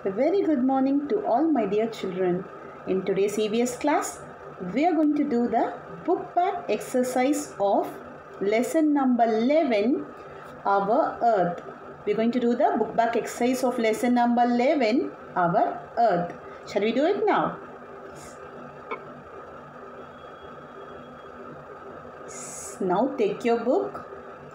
A very good morning to all my dear children. In today's EVS class, we are going to do the book back exercise of lesson number 11, Our Earth. We are going to do the book back exercise of lesson number 11, Our Earth. Shall we do it now? Now take your book.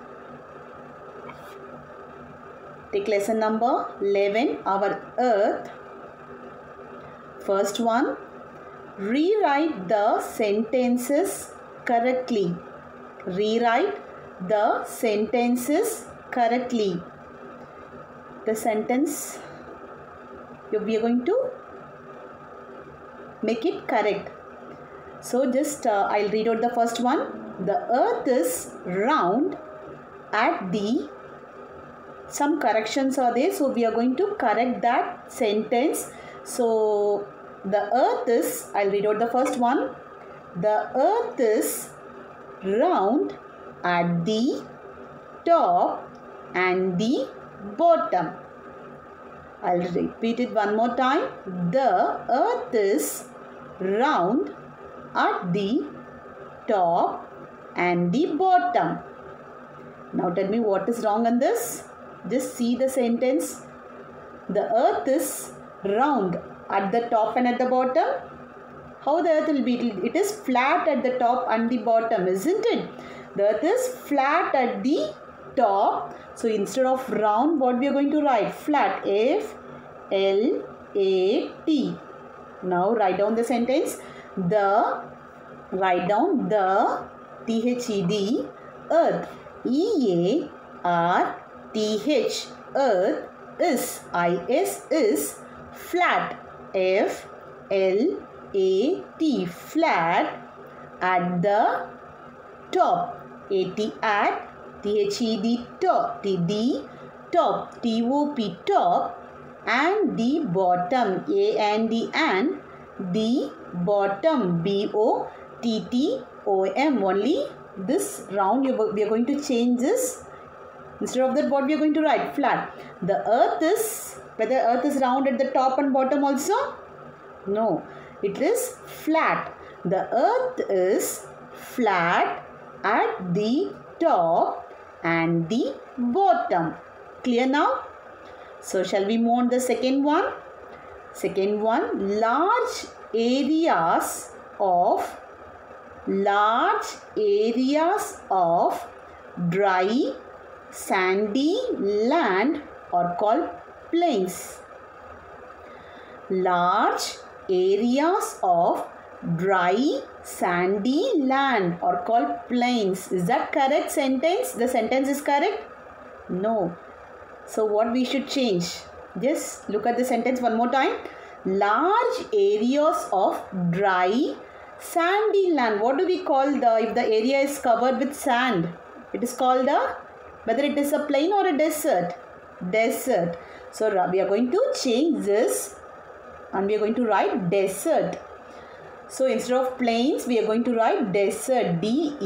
Take lesson number 11, Our Earth. First one, rewrite the sentences correctly. Rewrite the sentences correctly. The sentence, we are going to make it correct. So just I'll read out the first one. The earth is round at the... Some corrections are there, so we are going to correct that sentence. So the earth is, I'll read out the first one. The earth is round at the top and the bottom. I'll repeat it one more time. The earth is round at the top and the bottom. Now tell me what is wrong in this. Just see the sentence. The earth is round at the top and at the bottom. How the earth will be? It is flat at the top and the bottom, isn't it? The earth is flat at the top. So instead of round, what we are going to write? Flat. F-L-A-T. Now write down the sentence. Write down the T-H-E-D, earth. E-A-R-T-H, earth is, I-S is flat. F-L-A-T, flat at the top. A-T at, T-H-E-D, top. T-D, top. T-O-P, top. And the bottom. A-N-D, and the bottom. B-O-T-T-O-M. Only this round we are going to change this. Instead of that, what we are going to write? Flat. The earth is, whether earth is round at the top and bottom also? No, it is flat. The earth is flat at the top and the bottom. Clear now? So shall we move on the second one? Second one, large areas of dry sandy land are called plains. Large areas of dry sandy land are called plains. Is that correct sentence? The sentence is correct? No. So what we should change? Just look at the sentence one more time. Large areas of dry sandy land. What do we call if the area is covered with sand? It is called whether it is a plain or a desert. Desert. So we are going to change this and we are going to write desert. So instead of plains, we are going to write desert.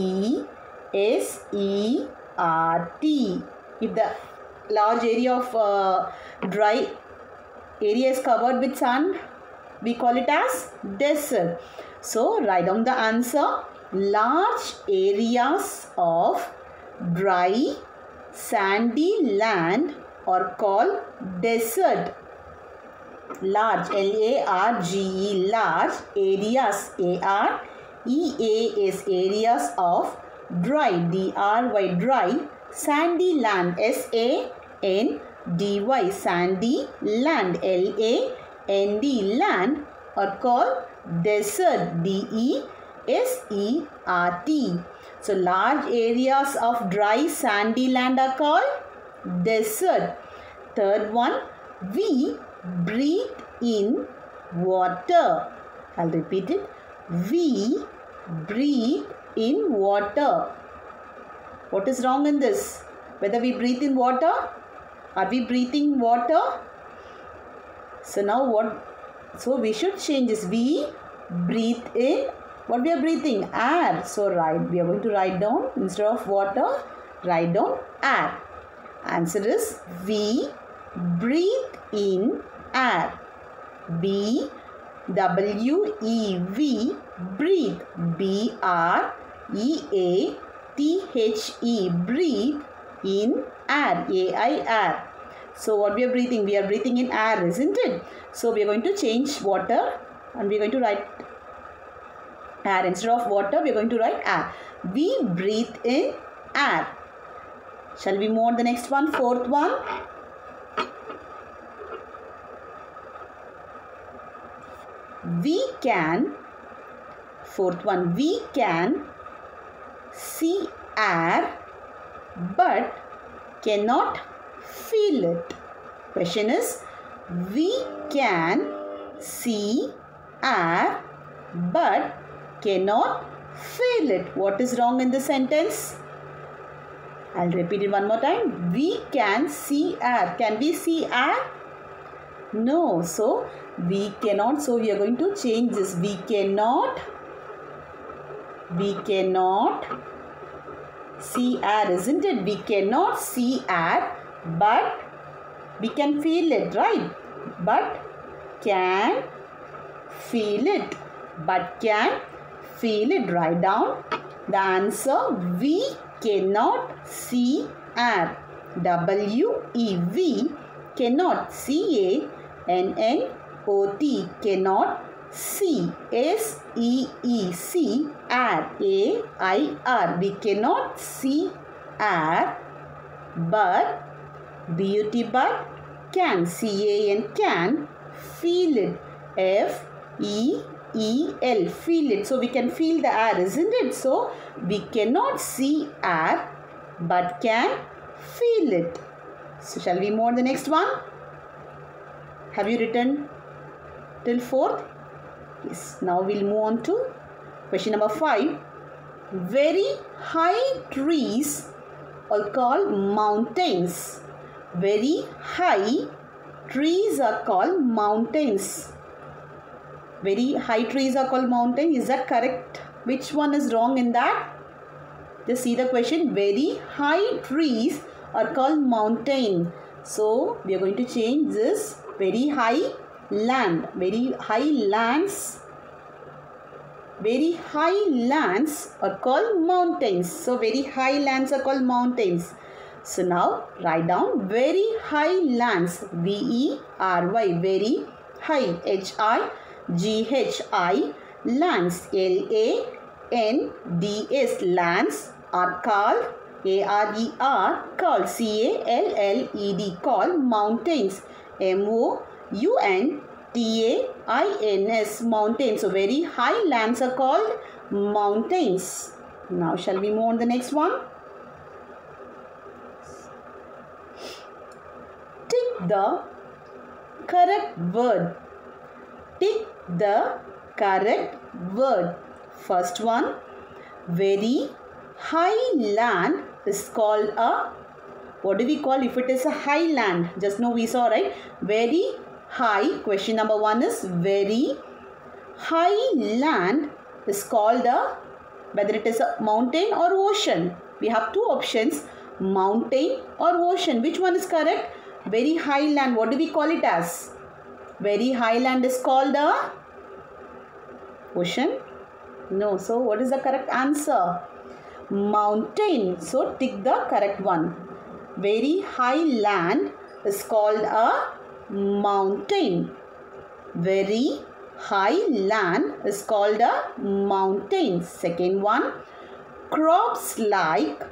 D-E-S-E-R-T. If the large area of dry area is covered with sand, we call it as desert. So write down the answer. Large areas of dry sandy land are called desert. Large, L-A-R-G-E, large areas, A-R-E-A-S, areas of dry, D-R-Y, dry, sandy land, S-A-N-D-Y, sandy land, L-A-N-D, land are called desert, D-E-S-E-R-T. So large areas of dry sandy land are called desert. Third one, we breathe in water. I'll repeat it. We breathe in water. What is wrong in this? Whether we breathe in water? Are we breathing water? So now what? So we should change this. We breathe in. What we are breathing? Air. So we are going to write down, instead of water, write down air. Answer is we breathe in air. B W E V, breathe. B R E A T H E, breathe in air. A I, air. So what we are breathing? We are breathing in air, isn't it? So we are going to change water and we are going to write air. Instead of water, we are going to write air. We breathe in air. Shall we move on the next one? Fourth one. We can, fourth one, we can see air but cannot feel it. Question is, we can see air but cannot feel it. What is wrong in the sentence? I'll repeat it one more time. We can see air. Can we see air? No. So, we cannot. So, we are going to change this. We cannot see air, isn't it? We cannot see air, but we can feel it, right? But can feel it. But can feel it. Write down the answer. We cannot see air. W-E-V, cannot. C-A-N-N-O-T, cannot. See, S-E-E-C, air, A-I-R. We cannot see air, but, B-U-T, but, can, C-A-N, can, feel it, F-E-E-L, feel it. So, we can feel the air, isn't it? So, we cannot see air, but can feel it. So, shall we move on to the next one? Have you written till fourth? Yes. Now we'll move on to question number 5. Very high trees are called mountains. Very high trees are called mountains. Very high trees are called mountains. Is that correct? Which one is wrong in that? Just see the question. Very high trees are called mountain. So we are going to change this. Very high land. Very high lands. Very high lands are called mountains. So very high lands are called mountains. So now write down very high lands. V-E-R-Y. Very high. H-I-G-H-I. Lands. L-A-N-D-S. Lands are called. A-R-E-R. Called. C-A-L-L-E-D. Called mountains. M-O-U-N-T-A-I-N-S. Mountains. So very high lands are called mountains. Now shall we move on to the next one? Tick the correct word. Tick the correct word. First one. Very high land is called a, what do we call if it is a high land? Just now we saw, right? Very high. Question number 1 is very high land is called a, whether it is a mountain or ocean. We have two options, mountain or ocean. Which one is correct? Very high land. What do we call it as? Very high land is called a ocean? No. So what is the correct answer? Mountain. So tick the correct one. Very high land is called a mountain. Very high land is called a mountain. Second one. Crops like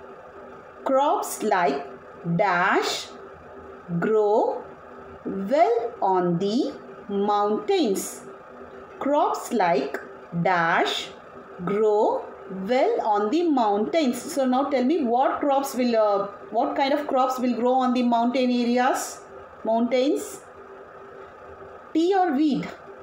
dash grow well on the mountains. Crops like dash grow well on the mountains. So now tell me what crops will, what kind of crops will grow on the mountain areas? Mountains? Tea or wheat?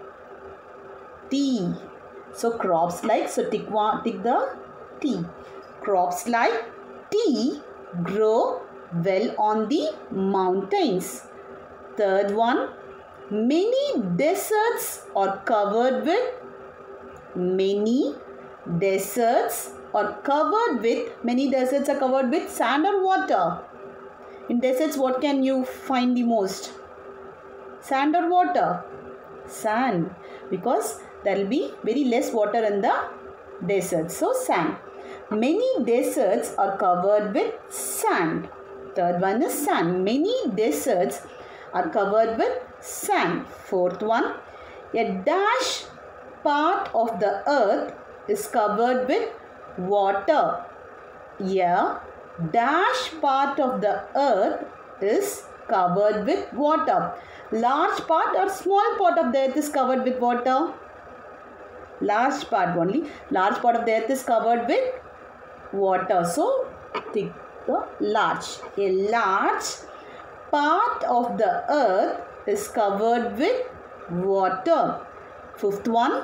Tea. So crops like, so tick the tea. Crops like tea grow well on the mountains. Third one. Many deserts are covered with, many deserts are covered with sand or water. In deserts, what can you find the most? Sand or water? Sand, because there will be very less water in the desert. So sand. Many deserts are covered with sand. Third one is sand. Many deserts are covered with sand. Fourth one, a dash part of the earth is covered with water. A dash part of the earth is covered with water. Large part or small part of the earth is covered with water? Large part only. Large part of the earth is covered with water. So, take the large. A large part of the earth is covered with water. Fifth one.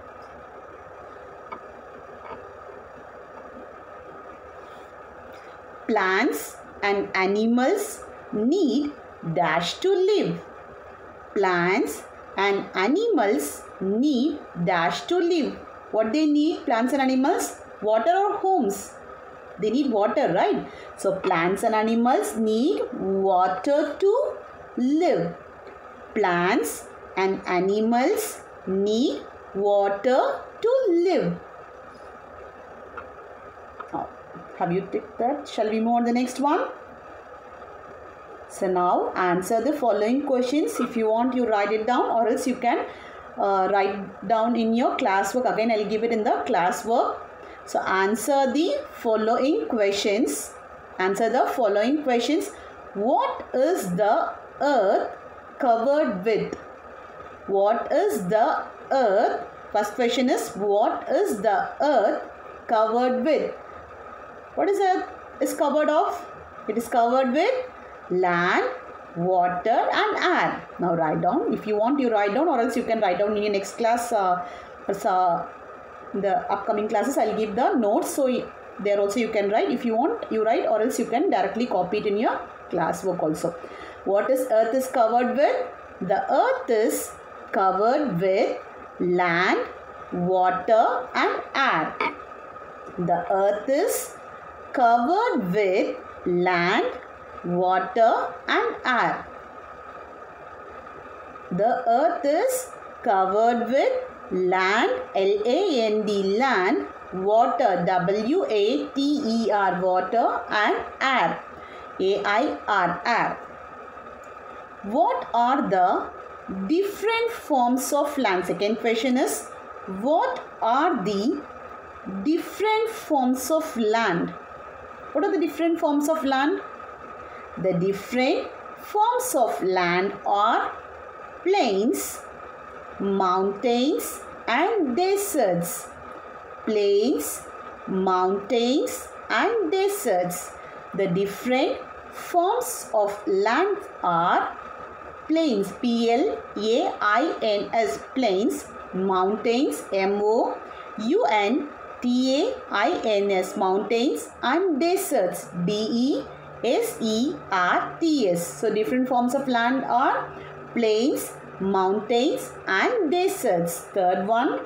Plants and animals need dash to live. Plants and animals need dash to live. What they need, plants and animals? Water or homes? They need water, right? So plants and animals need water to live. Plants and animals need water to live. Have you ticked that? Shall we move on to the next one? So now answer the following questions. If you want, you write it down, or else you can write down in your classwork. Again, I will give it in the classwork. So answer the following questions. Answer the following questions. What is the earth covered with? What is the earth? First question is, what is the earth covered with? What is earth is covered of? It is covered with land, water and air. Now write down. If you want, you write down, or else you can write down in your next class. The upcoming classes, I will give the notes. So there also you can write. If you want, you write, or else you can directly copy it in your classwork also. What is earth is covered with? The earth is covered with land, water and air. The earth is covered with land, water and air. The earth is covered with land, L-A-N-D, land, water, W-A-T-E-R, water and air, A-I-R, air. What are the different forms of land? Second question is, what are the different forms of land? What are the different forms of land? The different forms of land are plains, mountains and deserts. Plains, mountains and deserts. The different forms of land are plains, P-L-A-I-N-S, plains, mountains, M-O-U-N-T-A-I-N-S, mountains and deserts, D-E-S-E-R-T-S. So different forms of land are plains, mountains and deserts. Third one.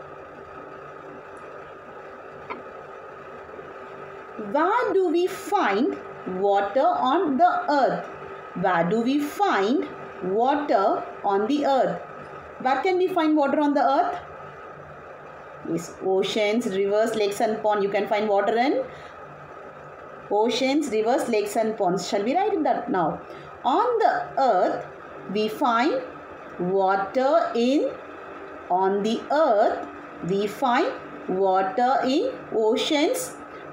Where do we find water on the earth? Where do we find water on the earth? Where can we find water on the earth? Yes, oceans, rivers, lakes and ponds. You can find water in oceans, rivers, lakes and ponds. Shall we write that now? On the earth, we find water in, on the earth, we find water in oceans,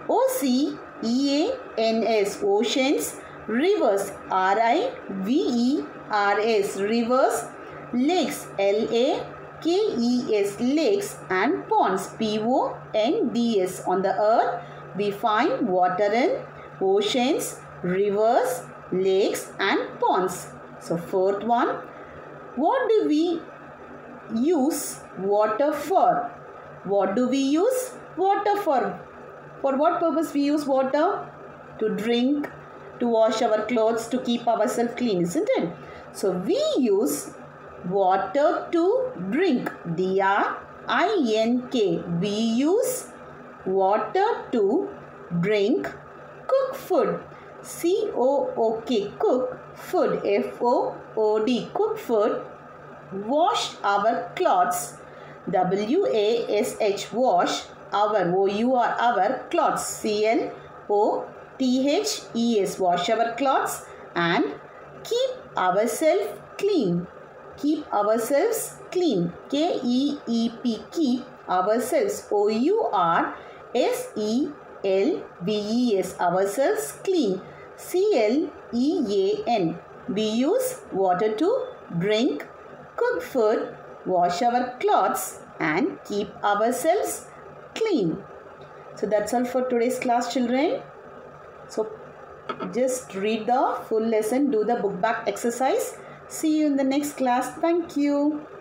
O-C-E-A-N-S, oceans, rivers, R-I-V-E-R-S, rivers, lakes, L-A-K-E-S, lakes and ponds, P-O-N-D-S. On the earth, we find water in oceans, rivers, lakes and ponds. So fourth one, what do we use water for? What do we use water for? For what purpose we use water? To drink, to wash our clothes, to keep ourselves clean, isn't it? So we use water to drink, D-R-I-N-K. We use water to drink, cook food, C-O-O-K, cook food, F-O-O-D, cook food, wash our clothes. W-A-S-H, wash, our, O-U-R, our, clothes, C-L-O-T-H-E-S, wash our clothes, and keep ourselves clean. Keep ourselves clean, K-E-E-P, keep ourselves, O-U-R-S-E-L-V-E-S, ourselves clean, C-L-E-A-N. We use water to drink, cook food, wash our clothes, and keep ourselves clean. So that's all for today's class, children. So just read the full lesson, do the book back exercise. See you in the next class. Thank you.